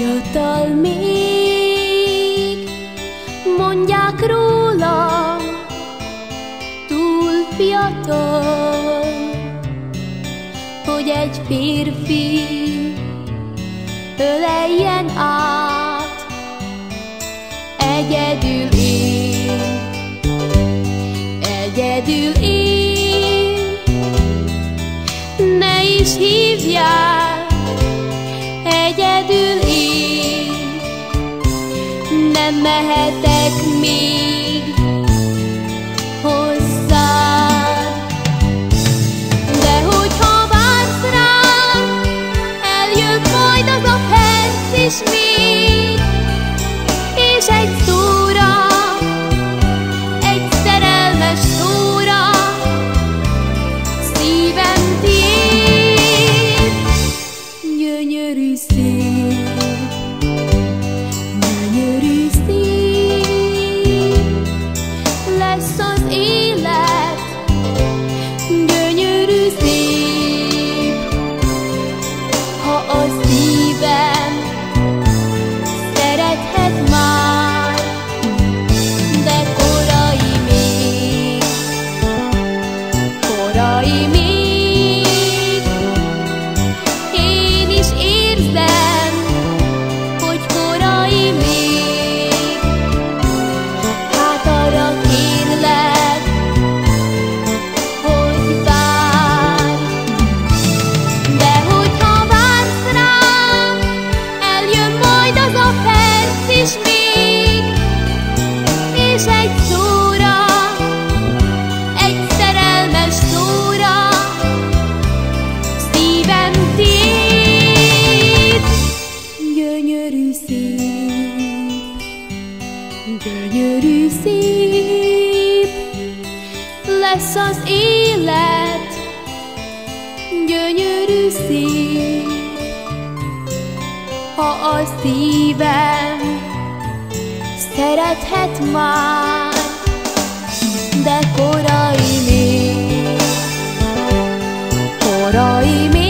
fiatal még, mondják rólam, túl fiatal, hogy egy férfi öleljen át. Egyedül én, ne is hívjál, egyedül én, nem mehetek még hozzád. De hogyha vársz rám, eljön majd az a perc is még, és egy szóra, egy szerelmes szóra, szívem tiéd. Gyönyörű szép, gyönyörű szép lesz az élet, gyönyörű szép, ha a szívem szerethet már, de korai még, korai még. Én is érzem, hogy korai még, hát arra kérlek, hogy várj. De hogyha vársz rám, eljön majd az a perc is még, és egy szóra, egy szerelmes szóra, szívem tiéd. Gyönyörű szép, gyönyörű szép lesz az élet, gyönyörű szép, ha a szívem szerethet már, de korai még, korai még.